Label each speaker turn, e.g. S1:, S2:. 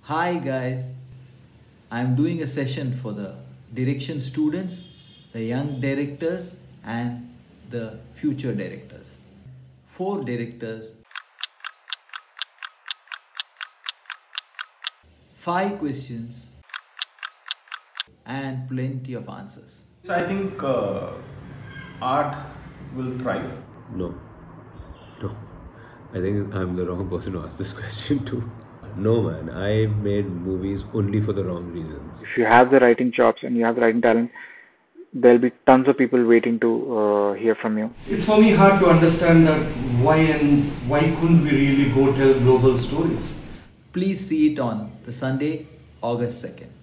S1: Hi guys, I'm doing a session for the direction students, the young directors and the future directors. 4 directors, 5 questions and plenty of answers.
S2: So I think art will thrive.
S3: No, no. I think I'm the wrong person to ask this question to. No, man. I made movies only for the wrong reasons.
S4: If you have the writing chops and you have the writing talent, there'll be tons of people waiting to hear from you.
S5: It's for me hard to understand that why couldn't we really go tell global stories?
S1: Please see it on the Sunday, August 2nd.